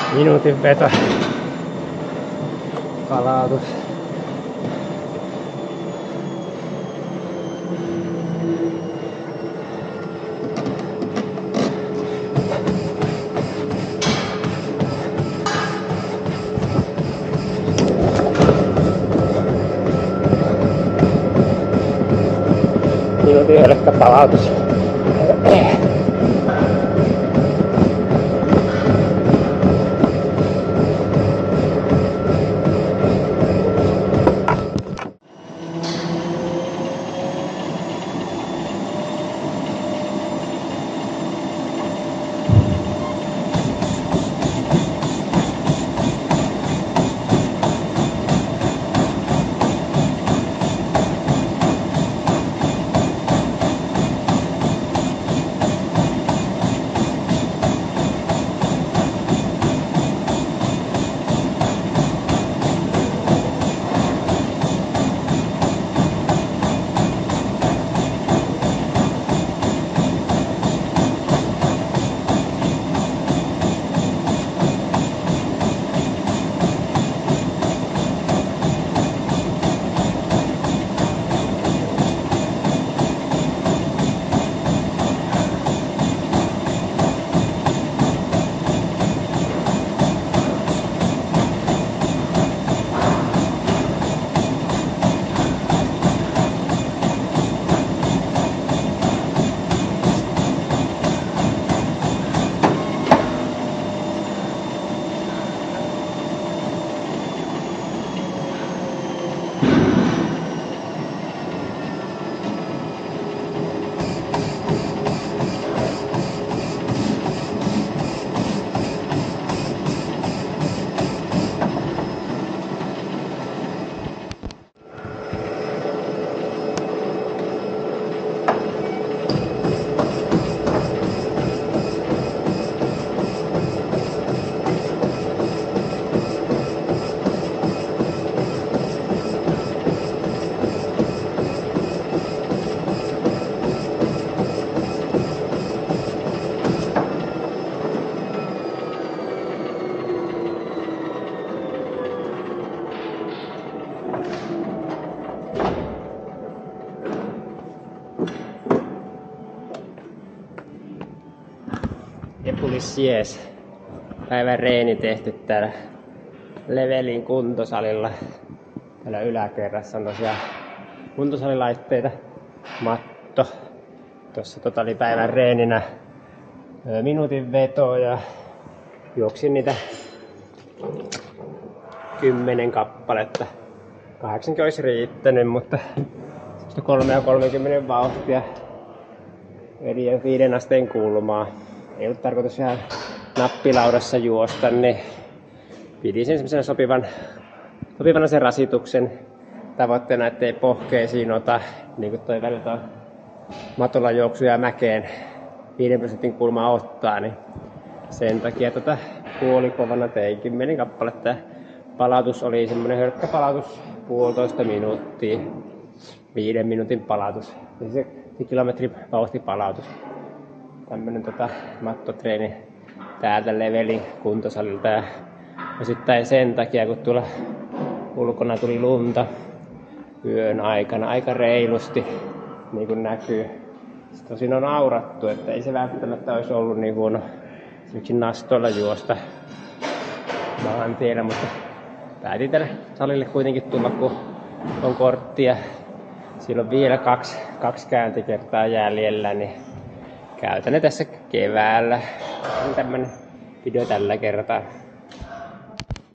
Minuutin veto. Palautus. Minuutin yhdekkä palautus. Epulis jees. Päivän reeni tehty täällä Levelin kuntosalilla. Täällä yläkerrassa on tosiaan kuntosalilaitteita. Matto. Tossa oli päivän reeninä minuutin veto ja juoksin niitä 10 kappaletta. 8 olisi riittänyt, mutta 3:30 vauhtia. Eli 5 asteen kulmaa. Ei ollut tarkoitus ihan nappilaudassa juosta, niin pidin sen semmoisen sopivana sen rasituksen tavoitteena, ettei pohkeisiin ota, niin kuin toi välillä toi matolla juoksu ja mäkeen 5% kulmaa ottaa, niin sen takia puolikovana tein 10 kappaletta. Palautus oli semmoinen hölkkä palautus, 1,5 minuuttia, 5 minuutin palautus, ja se kilometrin vauhti palautus. Tämmönen mattotreeni täältä Levelin kuntosalilta ja osittain sen takia, kun tuolla ulkona tuli lunta yön aikana aika reilusti, niin kuin näkyy. Sitten tosin on aurattu, että ei se välttämättä olisi ollut niin huono esimerkiksi nastoilla juosta maantiellä, mutta päätin tälle salille kuitenkin tulla, kun on kortti ja siellä on vielä kaksi käyntikertaa jäljellä, niin käytän ne tässä keväällä. On tämmönen video tällä kertaa.